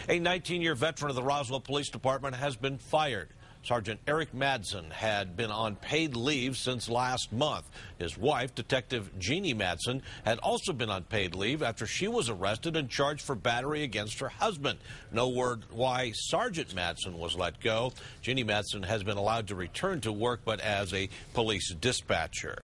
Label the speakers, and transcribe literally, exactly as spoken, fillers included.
Speaker 1: A nineteen-year veteran of the Roswell Police Department has been fired. Sergeant Eric Madsen had been on paid leave since last month. His wife, Detective Jeannie Madsen, had also been on paid leave after she was arrested and charged for battery against her husband. No word why Sergeant Madsen was let go. Jeannie Madsen has been allowed to return to work, but as a police dispatcher.